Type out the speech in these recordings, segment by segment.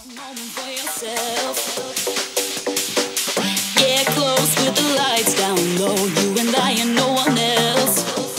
Moment for yourself. Get close with the lights down low. You and I and no one else.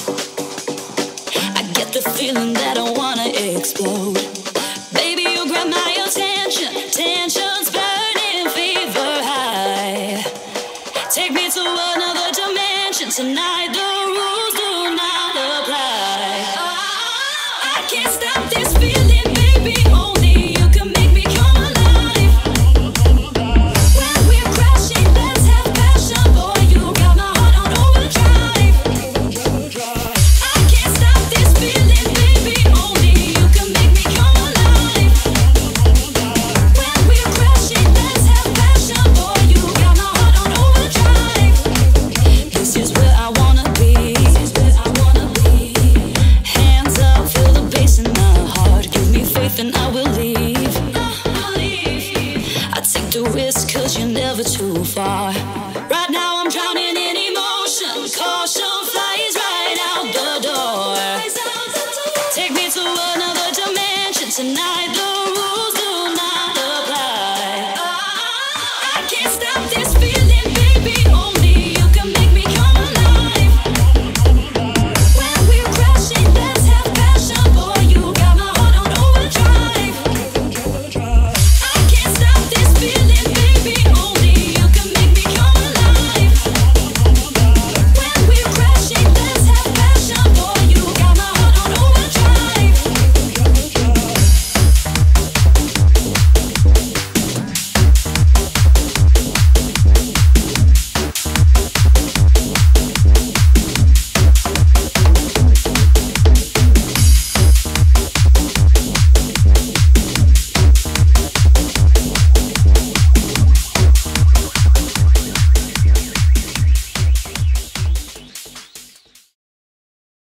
I get the feeling that I wanna explode. Baby, you grab my attention. Tension's burning, fever high. Take me to another dimension. Tonight the rules do not apply. I can't stop this feeling, baby. Only you can make me come alive. When we're crashing, let's have passion. Boy, you got my heart on overdrive. I can't stop this feeling, baby. Only you can make me come alive. When we're crashing, let's have passion. Boy, you got my heart on overdrive. This is where I wanna be. Hands up, feel the bass in my heart. Give me faith and I will leave. I take the risk 'cause you're never too far.